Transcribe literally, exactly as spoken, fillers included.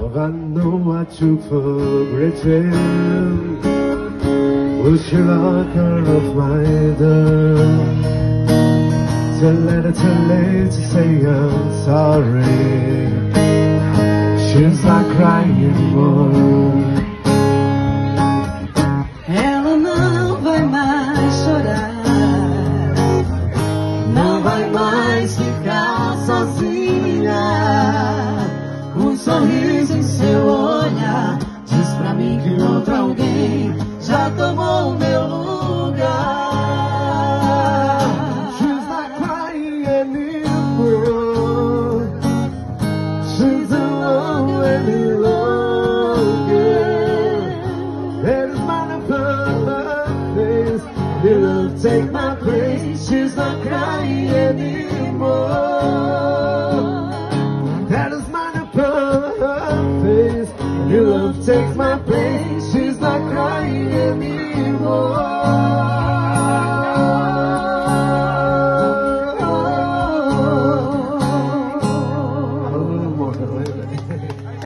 I know I took for granted. Will she lock her off my door? Too late, too late to say I'm sorry. She's not crying anymore. Ela não vai mais chorar, não vai mais ficar sozinha. Um sorriso em seu olhar diz pra mim que outro alguém já tomou o meu lugar. She's not crying anymore. She's alone any longer. There is mine upon her face. Your love take my place. She's not crying anymore. That is mine upon her face. Your love takes my place.